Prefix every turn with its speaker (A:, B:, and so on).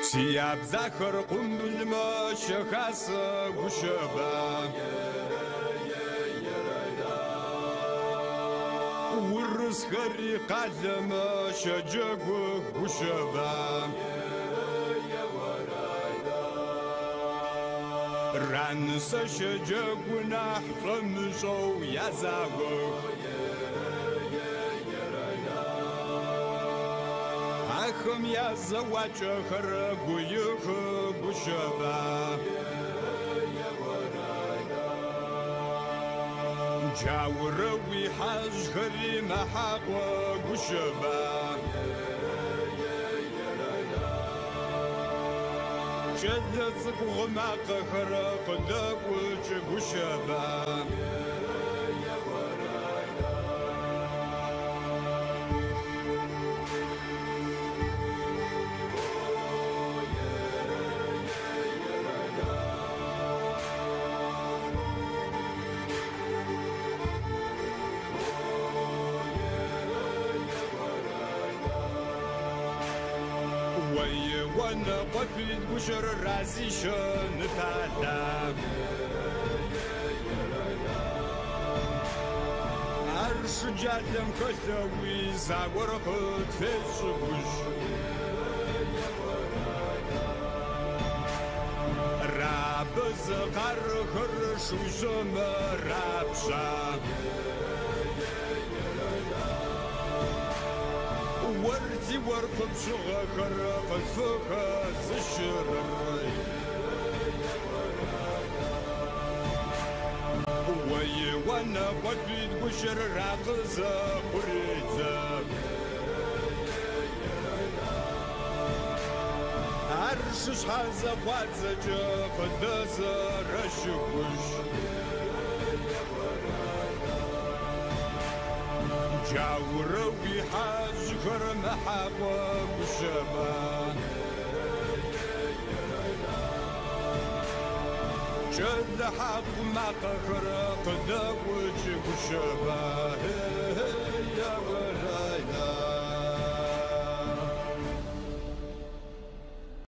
A: Si Abzakh qumlma shakhas gushaba Urus khari qadama shajagu gushaba Ran sa shajagu nahfam shaw yazek'o Acham yazawach kharaguyukh gushaba Jawrawi haj khari mahaqwa gushaba Jadats qmaq kharaqdaguch gushaba One قتل بشر رازيشن تعلم عرش جاتم كثوي زاور قد فيشبوش راب زقر خرش وشم راب شام وردي ورقب شغا خرقت فوقات الشرر وي وانا قتلت بشر راقزة قريتة عرشش حازة قواتزة جاق الدازة رشقوش جاوروي حاج خرم حقا بشبا جد حق ما قخرق داوج بشبا يا ولد